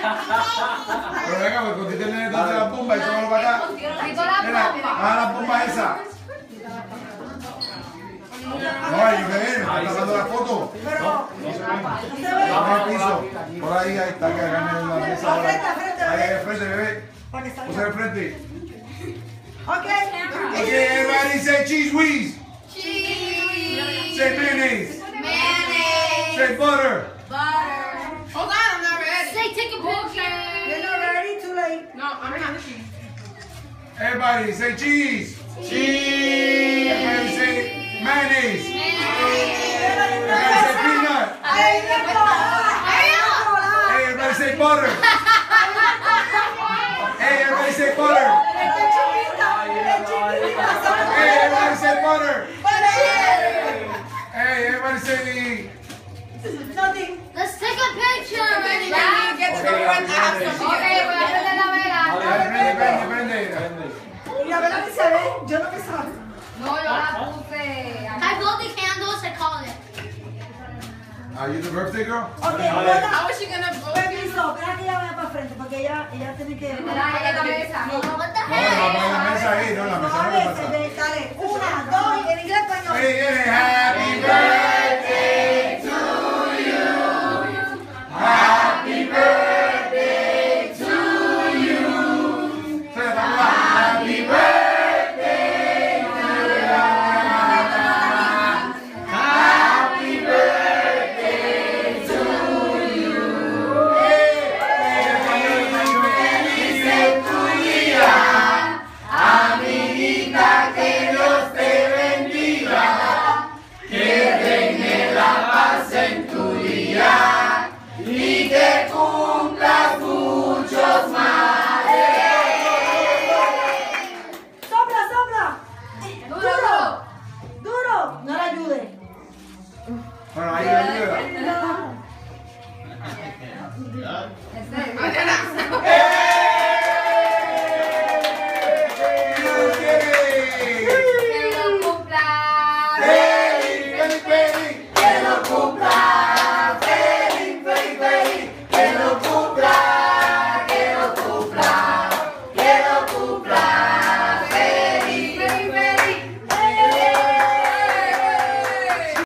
Pero venga, porque usted tiene entonces la pumba y todo lo para acá. Mira, baja la pumba esa. No, hay que ver, me está tapando la foto. Baja el piso. Por ahí está, que hagan en la mesa ahora. Ahí al frente, bebé. Puse al frente. Okay, everybody say cheese whiz. Cheese. Say mayonnaise. Mayonnaise. Say butter. Butter. Hold on, I'm not ready. Say take a picture. You're not ready? Too late. No, I'm not cheese. Everybody say cheese. Cheese. Everybody say mayonnaise. Everybody say peanut. Hey, everybody say butter. Hey, everybody say butter. Hey, everybody say butter. Hey, everybody say Nothing. Let's take a picture. Ready? Get to the front house. Okay, voy a prender la vela. prende. Y la verdad que se ve, yo no me sabe. No, yo la puse. I blow the candles. I call it. Are you the birthday girl? Okay, How is she gonna blow? permiso, espera que ella vaya para frente, porque ella tiene que... La mesa. What the No, la mesa ahí, no, la mesa no le pasa. Dale, 1, 2, en inglés, español. Hey,